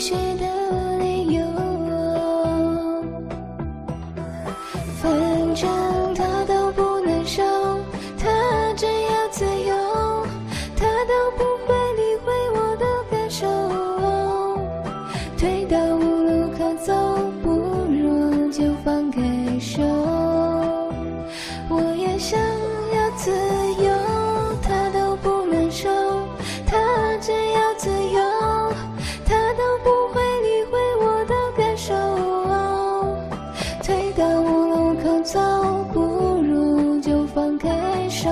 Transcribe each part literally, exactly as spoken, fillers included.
续的理由。反正他都不能收，他只要自由，他都不会理会我的感受。退到无路可走，不如就放开手。我也想要自由，他都不能收，他只要自由，他都不会理会我的感受。退到无路可走，不如就放开手。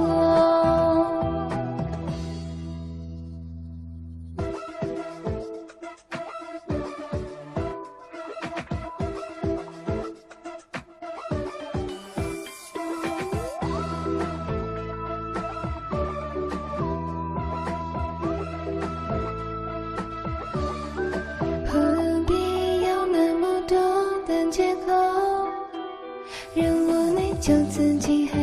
何必要那么多的借口，让我内疚自己还